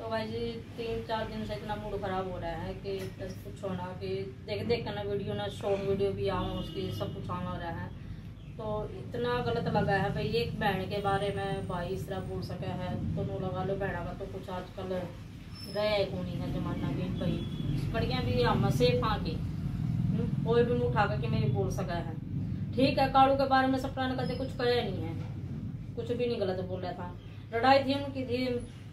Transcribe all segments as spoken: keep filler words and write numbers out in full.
तो भाई जी तीन चार दिन से इतना मूड खराब हो रहा है कि बस कुछ होना कि देख देख कर ना वीडियो ना शॉर्ट वीडियो भी आऊँ उसकी सब कुछ आना रहा है। तो इतना गलत लगा है भाई, एक बहन के बारे में भाई इस तरह बोल सके है तो नो लगा लो बहना का। तो कुछ आजकल रहे को नहीं है जमाना भी भाई, कड़ियाँ भी हम से फाँकी कोई भी मुँह उठा करके मेरी बोल सका है। ठीक है, कालू के बारे में सपना ने कभी कुछ कहा नहीं है, कुछ भी नहीं गलत बोल रहा था। लड़ाई थी उनकी थी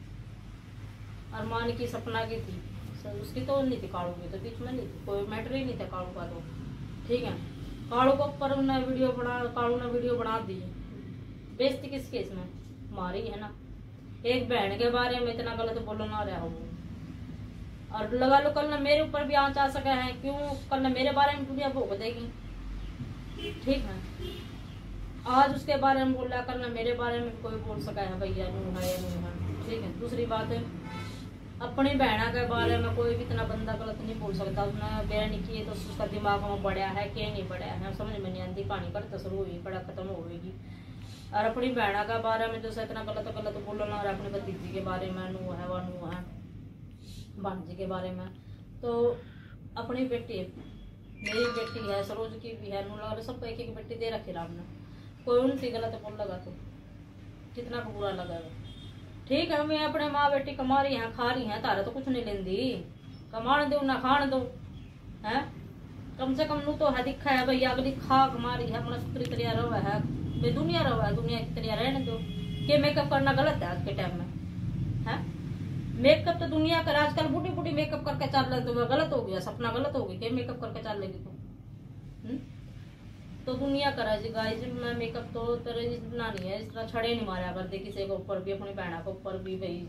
अरमान की सपना की थी, उसकी तो नहीं थी, कालू की तो बीच में नहीं थी, कोई मैटर ही नहीं था कालू का। तो ठीक है, कालू को ऊपर उन्होंने वीडियो बना कालू ने वीडियो बना दी, बेइज्जती किस केस में मारी है ना। एक बहन के बारे में इतना गलत बोलो ना रहा हो। और लगा लो कल ना मेरे ऊपर भी आँच आ सका है, क्यों कल ना मेरे बारे में दुनिया भोग देगी। ठीक है, आज उसके बारे में बोल रहा, कल ना मेरे बारे में कोई बोल सका है भैया नू है या नू है। ठीक है, दूसरी बात है अपनी बहना के बारे में कोई भी इतना बंदा गलत नहीं बोल सकता। उसने बयान नहीं किए तो उसका दिमाग में बढ़िया है क्या नहीं बढ़िया है समझ में नहीं आती। कहानी करते शुरू हुई पड़ा खत्म होगी। और अपनी बहना के बारे में जो इतना गलत गलत बोलना और अपने भतीजी के बारे में नू है वह नू है भांजी के बारे में। तो अपनी बेटी मेरी बेटी है, सरोज की भी है, नू लगा सबको एक एक बेटी दे रखी राम ने, कोई उनकी गलत बोल लगा तो कितना बुरा लगा। ठीक है, मैं अपने माँ बेटी कमा रही हैं खा रही हैं, तारा तो कुछ नहीं लेंदी, कमान दो ना खान दो है। कम से कम नू तो है दिखा है भैया अगली खा कमा रही है अपना सुतरी तरिया रहा है बे दुनिया रहा है, दुनिया की तरिया रहने दो। के मेकअप करना गलत है आज के टाइम में है। मेकअप तो दुनिया कर आजकल बूढ़ी बूढ़ी मेकअप करके चल रहे तो गलत हो गया, सपना गलत हो गई। के मेकअप करके चल लेगी तो हुँ? तो दुनिया करा जी गाइस मैं मेकअप तो तेरे इतना नहीं है, इस तरह छड़े नहीं मारा कर दे किसी के ऊपर भी, अपनी बहना के ऊपर भी भाई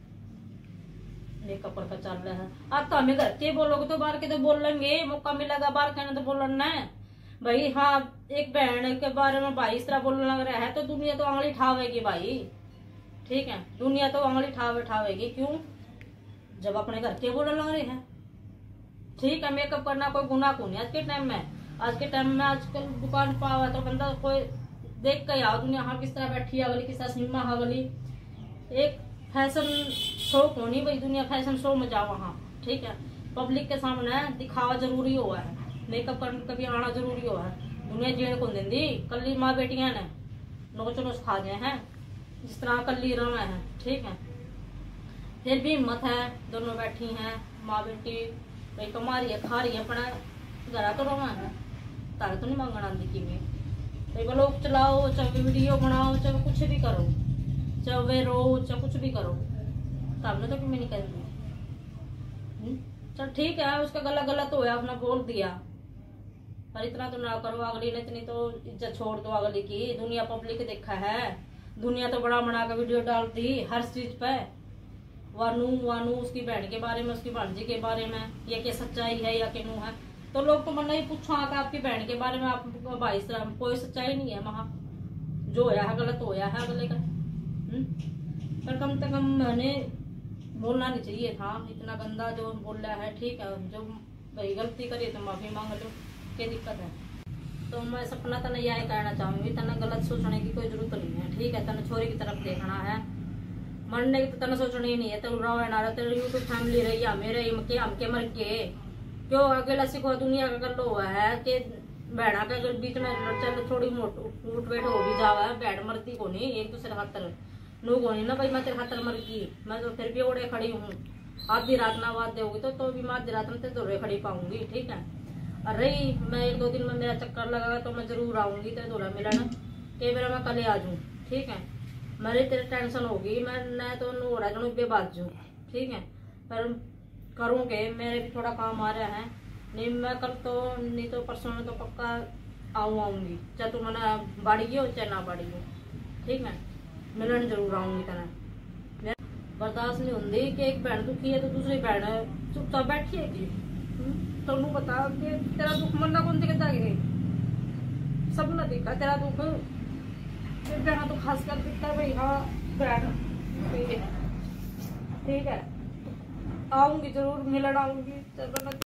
मेकअप करके चल रहा है। आप तो हमें घर के बोलोगे तो बाहर के तो बोल लेंगे, मौका मिलेगा बाहर कहने तो बोलना है भाई। हाँ, एक बहन के बारे में भाई इस तरह बोलने लग रहा है तो दुनिया तो आंगली ठावेगी भाई। ठीक है, दुनिया तो आंगली ठावे ठावेगी क्यों, जब अपने घर के बोलने लग रहे हैं। ठीक है, मेकअप करना कोई गुनाह को नहीं आज के टाइम में। आज के टाइम में आजकल दुकान पा हुआ तो बंदा कोई देख के आओ दुनिया हाँ किस तरह बैठी है अगली, किस तरह सिनेमा है अगली। एक फैशन शो को नहीं भाई, दुनिया फैशन शो में जाओ वहाँ। ठीक है, पब्लिक के सामने दिखावा जरूरी हुआ है, मेकअप करने कभी आना जरूरी हुआ है। दुनिया जीने को देंदी कल माँ बेटियां ने नोच नोच खा गए हैं जिस तरह कल रहा है। ठीक है, फिर भी हिम्मत है, दोनों बैठी हैं माँ बेटी भाई कमा रही है खा रही है अपना घर तो रहा है, तारे तो नहीं मांगना आती कि भाई ब्लॉग चलाओ चाहे वीडियो बनाओ चाहे कुछ भी करो चाहे रो चाहे कुछ भी करो, तब ने तो कि मैं नहीं कहती। चल ठीक है, उसका गला गलत तो है अपना बोल दिया, पर इतना तो ना करो अगली ने इतनी तो इज्जत छोड़ दो अगली की। दुनिया पब्लिक देखा है, दुनिया तो बड़ा बना कर वीडियो डालती हर चीज पे, वानू वानू उसकी बहन के बारे में उसकी भांजी के बारे में, ये क्या सच्चाई है या क्यों है। तो लोग तो मन ही पूछा कि आपकी बहन के बारे में आप भाई साहब कोई सच्चाई नहीं है वहाँ, जो होया है गलत होया है अगले का। पर कम से कम मैंने बोलना नहीं चाहिए था इतना गंदा जो बोल रहा है। ठीक है, जो भाई गलती करी तो माफी मांग लो, क्या दिक्कत है। तो मैं सपना तना यही कहना चाहूंगी, तना गलत सोचने की कोई जरूरत नहीं है। ठीक है, तना छोरी की तरफ देखना है, मरने की तो तना सोचना ही नहीं है। तो रहो ना रहो तेरे यूट्यूब फैमिली रही है मेरे के हम के मर के क्यों अकेला सीखो दुनिया का गल हुआ है कि बहना के अगर बीच में चल थोड़ी मोट उठ बैठ हो भी जावा है, बैठ मरती को नहीं एक दूसरे खातर नू को नहीं ना भाई मैं तेरे खातर मर गई, मैं तो फिर भी ओढ़े खड़ी हूँ। आधी रात ना बात दोगी तो, तो भी मैं आधी रात में तेरे दौड़े खड़ी पाऊंगी। ठीक है, और रही मैं एक दो दिन में मेरा चक्कर लगा तो मैं जरूर आऊंगी तेरे दौरा मिलना के मेरा मैं कल आ जाऊँ। ठीक है, मेरी तेरे टेंशन होगी मैं न तो नोड़ा जू बेबाज जू। ठीक है, पर करूँगे मेरे भी थोड़ा काम आ रहा है, नहीं मैं कल तो नहीं तो परसों में तो पक्का आऊँ आऊँगी, चाहे तू मैंने बाड़ी हो चाहे ना बाड़ी हो। ठीक है, मिलन जरूर आऊँगी तेना। बर्दाश्त नहीं होंगी कि एक बहन दुखी है तो दूसरी बहन चुपचाप बैठी है कि तो नू बता कि तेरा दुख मरना कौन दिखता है, सब ना दिखा तेरा दुख बहना तो खास कर दिखता है भाई। हाँ बहन ठीक है, आऊंगी जरूर मिलन आऊंगी।